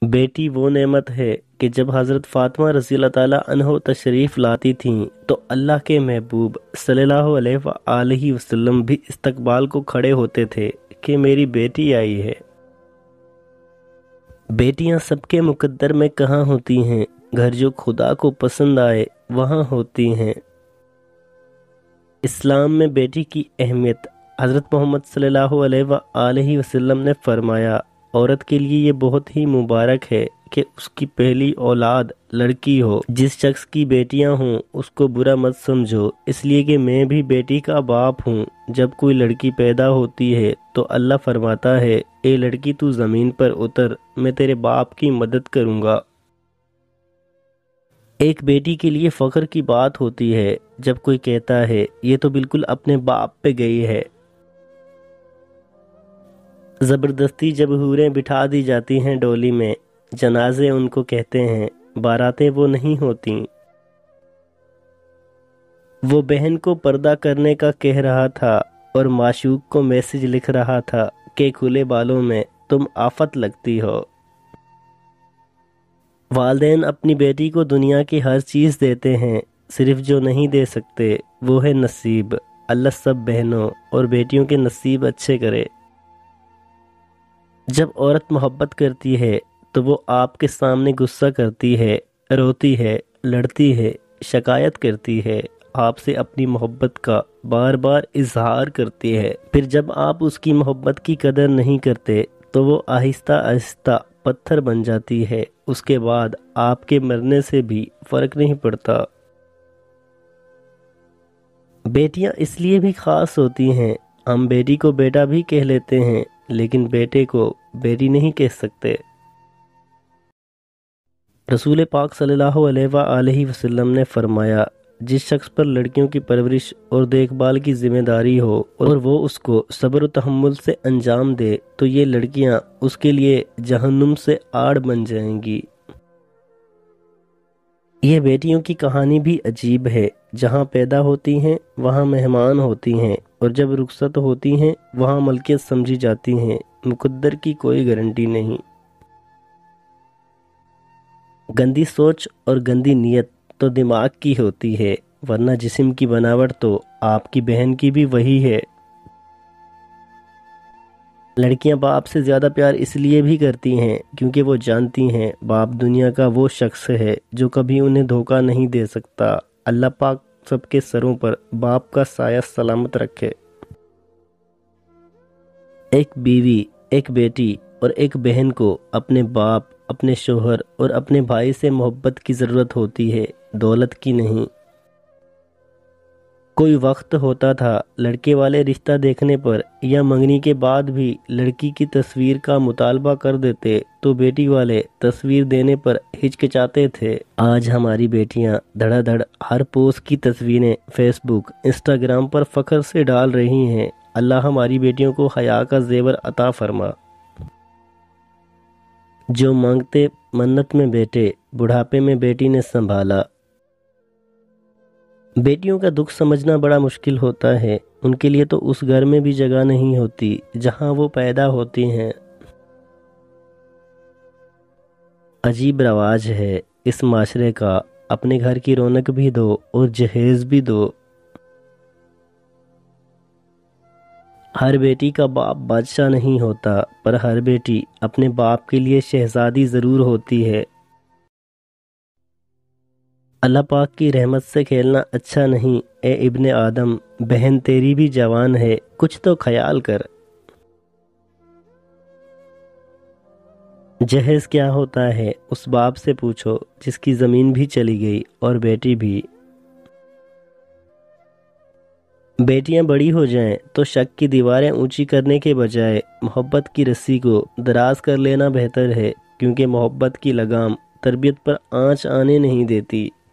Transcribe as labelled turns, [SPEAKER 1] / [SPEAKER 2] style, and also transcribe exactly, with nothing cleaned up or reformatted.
[SPEAKER 1] بیٹی وہ نعمت ہے کہ جب حضرت فاطمہ رضی اللہ تعالیٰ عنہ تشریف لاتی تھیں تو اللہ کے محبوب صلی اللہ علیہ وآلہ وسلم بھی استقبال کو کھڑے ہوتے تھے کہ میری بیٹی آئی ہے۔ بیٹیاں سب کے مقدر میں کہاں ہوتی ہیں، گھر جو خدا کو پسند آئے وہاں ہوتی ہیں۔ اسلام میں بیٹی کی اہمیت حضرت محمد صلی اللہ علیہ وآلہ وسلم نے فرمایا، عورت کے لیے یہ بہت ہی مبارک ہے کہ اس کی پہلی اولاد لڑکی ہو۔ جس شخص کی بیٹیاں ہوں اس کو برا مت سمجھو، اس لیے کہ میں بھی بیٹی کا باپ ہوں۔ جب کوئی لڑکی پیدا ہوتی ہے تو اللہ فرماتا ہے، اے لڑکی تو زمین پر اتر، میں تیرے باپ کی مدد کروں گا۔ ایک بیٹی کے لیے فخر کی بات ہوتی ہے جب کوئی کہتا ہے یہ تو بالکل اپنے باپ پہ گئی ہے۔ زبردستی جب حوریں بٹھا دی جاتی ہیں ڈولی میں، جنازے ان کو کہتے ہیں، باراتیں وہ نہیں ہوتیں۔ وہ بہن کو پردہ کرنے کا کہہ رہا تھا اور معشوق کو میسج لکھ رہا تھا کہ کھلے بالوں میں تم آفت لگتی ہو۔ والدین اپنی بیٹی کو دنیا کی ہر چیز دیتے ہیں، صرف جو نہیں دے سکتے وہ ہے نصیب۔ اللہ سب بہنوں اور بیٹیوں کے نصیب اچھے کرے۔ جب عورت محبت کرتی ہے تو وہ آپ کے سامنے غصہ کرتی ہے، روتی ہے، لڑتی ہے، شکایت کرتی ہے، آپ سے اپنی محبت کا بار بار اظہار کرتی ہے۔ پھر جب آپ اس کی محبت کی قدر نہیں کرتے تو وہ آہستہ آہستہ پتھر بن جاتی ہے۔ اس کے بعد آپ کے مرنے سے بھی فرق نہیں پڑتا۔ بیٹیاں اس لیے بھی خاص ہوتی ہیں، ہم بیٹی کو بیٹا بھی کہہ لیتے ہیں لیکن بیٹے کو بیٹی نہیں کہہ سکتے۔ رسول پاک صلی اللہ علیہ وآلہ وسلم نے فرمایا، جس شخص پر لڑکیوں کی پرورش اور دیکھ بھال کی ذمہ داری ہو اور وہ اس کو صبر و تحمل سے انجام دے تو یہ لڑکیاں اس کے لیے جہنم سے آڑ بن جائیں گی۔ یہ بیٹیوں کی کہانی بھی عجیب ہے، جہاں پیدا ہوتی ہیں وہاں مہمان ہوتی ہیں اور جب رخصت ہوتی ہیں وہاں ملکیت سمجھی جاتی ہیں۔ مقدر کی کوئی گارنٹی نہیں۔ گندی سوچ اور گندی نیت تو دماغ کی ہوتی ہے، ورنہ جسم کی بناوٹ تو آپ کی بہن کی بھی وہی ہے۔ لڑکیاں باپ سے زیادہ پیار اس لیے بھی کرتی ہیں کیونکہ وہ جانتی ہیں باپ دنیا کا وہ شخص ہے جو کبھی انہیں دھوکہ نہیں دے سکتا۔ اللہ پاک سب کے سروں پر باپ کا سایہ سلامت رکھے۔ ایک بیوی، ایک بیٹی اور ایک بہن کو اپنے باپ، اپنے شوہر اور اپنے بھائی سے محبت کی ضرورت ہوتی ہے، دولت کی نہیں۔ کوئی وقت ہوتا تھا لڑکے والے رشتہ دیکھنے پر یا منگنی کے بعد بھی لڑکی کی تصویر کا مطالبہ کر دیتے تو بیٹی والے تصویر دینے پر ہچکچاتے تھے۔ آج ہماری بیٹیاں دھڑا دھڑ ہر پوسٹ کی تصویریں فیس بک، انسٹاگرام پر فخر سے ڈال رہی ہیں۔ اللہ ہماری بیٹیوں کو حیا کا زیور عطا فرما۔ جو مانگتے منت میں بیٹے، بڑھاپے میں بیٹی نے سنبھالا۔ بیٹیوں کا دکھ سمجھنا بڑا مشکل ہوتا ہے، ان کے لیے تو اس گھر میں بھی جگہ نہیں ہوتی جہاں وہ پیدا ہوتی ہیں۔ عجیب رواج ہے اس معاشرے کا، اپنے گھر کی رونق بھی دو اور جہیز بھی دو۔ ہر بیٹی کا باپ بادشاہ نہیں ہوتا، پر ہر بیٹی اپنے باپ کے لیے شہزادی ضرور ہوتی ہے۔ اللہ پاک کی رحمت سے کھیلنا اچھا نہیں، اے ابن آدم، بہن تیری بھی جوان ہے، کچھ تو خیال کر۔ جہیز کیا ہوتا ہے اس باپ سے پوچھو جس کی زمین بھی چلی گئی اور بیٹی بھی۔ بیٹیاں بڑی ہو جائیں تو شک کی دیواریں اونچی کرنے کے بجائے محبت کی رسی کو دراز کر لینا بہتر ہے، کیونکہ محبت کی لگام تربیت پر آنچ آنے نہیں دیتی۔